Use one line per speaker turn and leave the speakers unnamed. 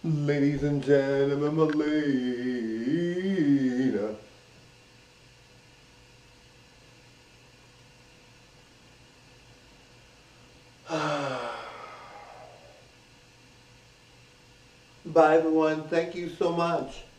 Ladies and gentlemen, Melina. Bye everyone. Thank you so much.